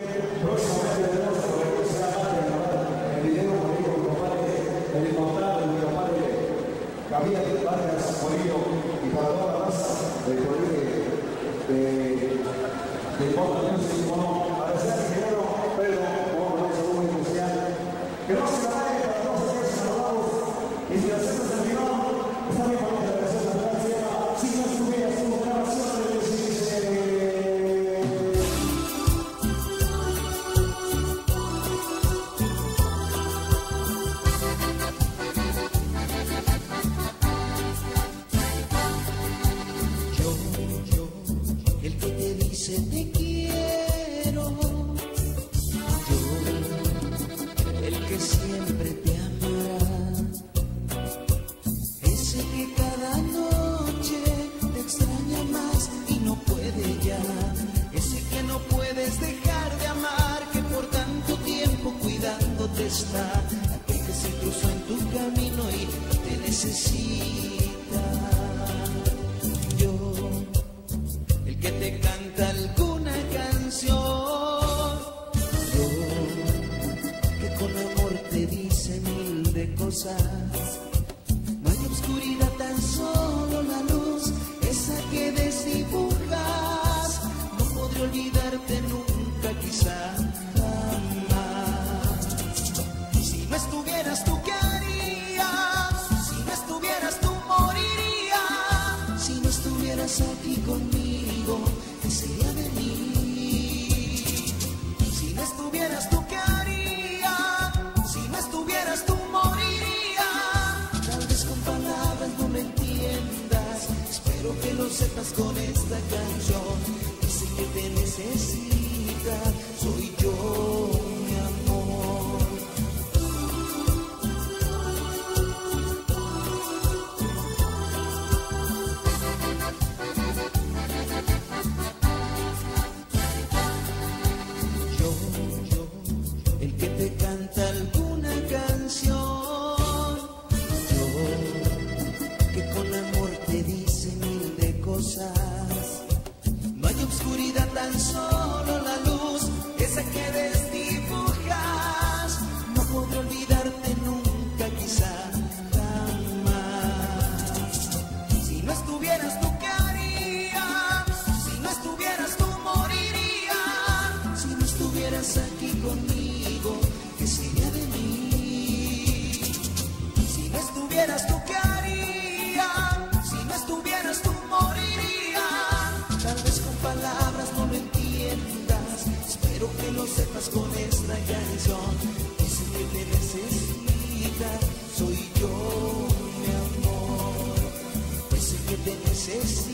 Próximamente tenemos a la Iglesia Madre, el video conmigo, mi compadre, el inmortal, mi compadre Gabriel Vargas Morillo, y para toda la raza del colegio de Porta Music, bueno, agradecer al ingeniero Pedro por un saludo muy especial. Que no se vaya para todos aquellos saludados y si hacemos el servidor, está bien para la gracia de la gracia, si no estuvieras tu grabación de te quiero, yo, el que siempre te amará, ese que cada noche te extraña más y no puede ya, ese que no puedes dejar de amar, que por tanto tiempo cuidándote está, aquel que se cruzó en tu camino y te necesita. Yo, el que te canta alguna canción, yo, que con amor te dice mil de cosas, no hay oscuridad, tan solo la luz, esa que desdibujas, no podré olvidarte nunca, quizá jamás. Si no estuvieras tú, ¿qué harías? Si no estuvieras tú, moriría. Si no estuvieras aquí conmigo, ¿qué sería de mí? Si no estuvieras tú, ¿qué haría? Si no estuvieras tú, moriría. Tal vez con palabras no me entiendas, espero que lo sepas con esta canción. Ese que te necesita soy yo, mi amor. El que te canta alguna canción, yo, que con amor te dice mil de cosas, no hay oscuridad, tan solo la luz, esa que desdibujas, no podré olvidarte nunca, quizá jamás. Si no estuvieras tú, ¿qué haría? Si no estuvieras tú, moriría. Si no estuvieras aquí conmigo, ¿qué sería de mí? Si no estuvieras tú, ¿qué haría? Si no estuvieras tú, moriría. Tal vez con palabras no lo entiendas, espero que lo sepas con esta canción. Ese que te necesita soy yo, mi amor. Ese que te necesita